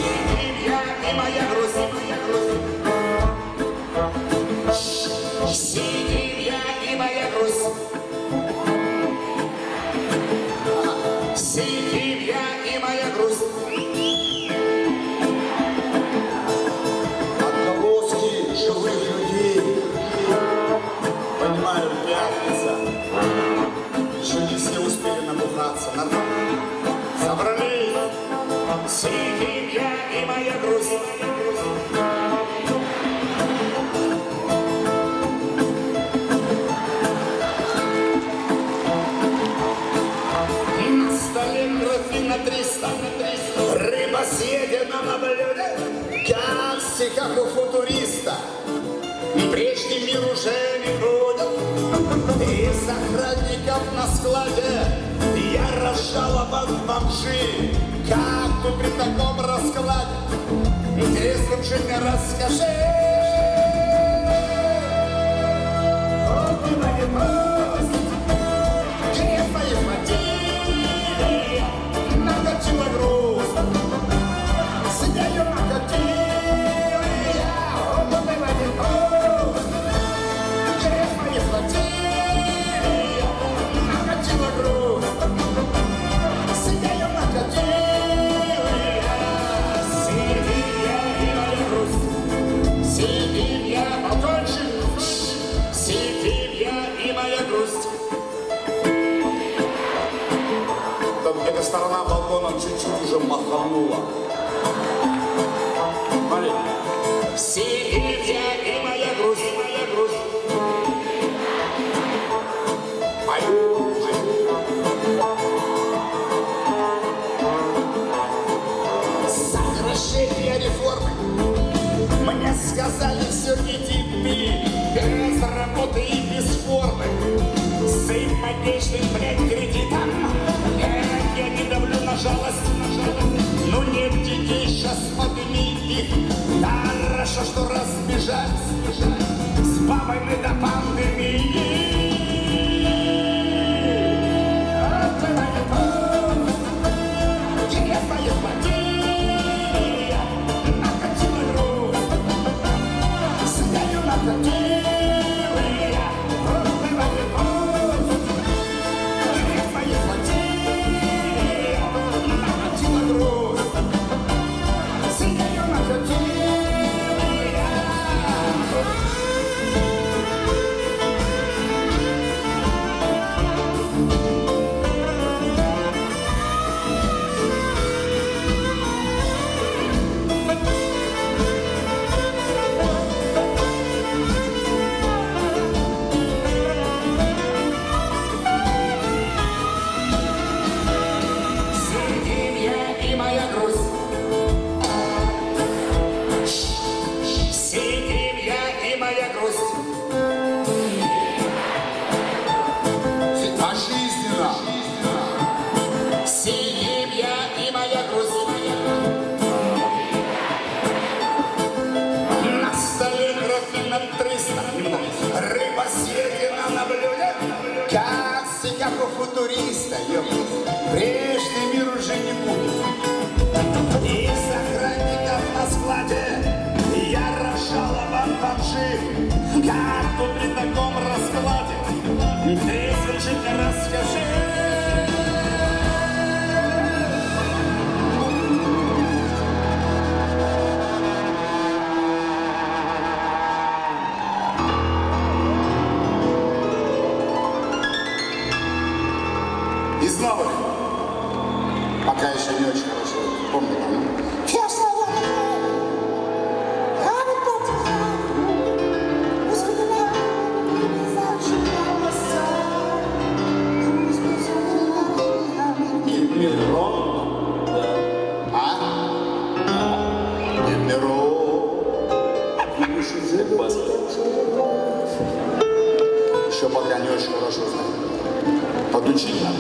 Сибирь и моя грусть, Сибирь и моя грусть, Сибирь и моя грусть. Отголоски живых людей. Понимаю, пятница. Еще не все успели набухаться. Нормально. Собрались. Сибирь и моя грусть. На столе графин на 300. Рыба съедена на блюде, Как в стихах у футуриста. прежде мир уже не будет. Из охранников на складе Я разжалован бомжи. как тут при таком раскладе? Ты лучше мне расскажи. Где твои флотилии? Накатила грусть. Сидею накатили. Опытный военный. Где твои флотилии? Накатила грусть. Сидею накатили. Сибирь и моя грусть. Сибирь, балкончик. Сибирь и моя грусть. Там эта сторона балкона чуть-чуть уже маханула. Смотри. Сибирь и моя грусть, моя грусть. Сокращение реформы. Мне сказали, все иди ты, без работы и без формы. С ипотечным, блядь, кредитом. Нет, я не давлю на жалость, Ну нет детей, сейчас подними их. Да, хорошо, что разбежать. С бабой мы до пандемии. Где твои флотилии? Накатила грусть. Сидею накатили. Опытный военный. Где твои флотилии? Накатила грусть. Сидею накатили. Сибирь и моя грусть. Сибирь и моя грусть. Пожизненно. Сибирь и моя грусть. На столе графин на 300. Рыба съедена на блюде. Как в стихах у футуриста. Прежний мир уже не будет. Из охранников на складе я разжалован бомжи. Как тут при таком раскладе? Ты исключительно расскажи. Из новых. Пока еще не очень хорошо. Помню, там. Еще пока не очень хорошо знаю. Подучить надо.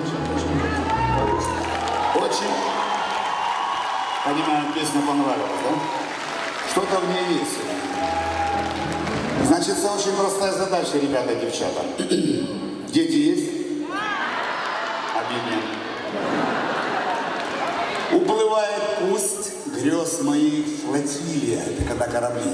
Очень, понимаю, песня понравилась, да? Что-то в ней есть. Значит, это очень простая задача, ребята и девчата. Дети есть? Обидно. Уплывает пусть к утес моих флотилия. Это когда корабли.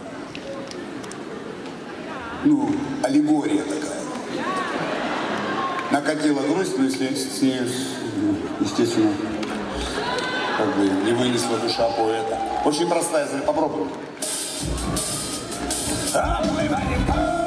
Ну, аллегория такая. Накатила грусть, но если с ней, естественно, как бы не вынесла душа поэта. Очень простая, попробуем.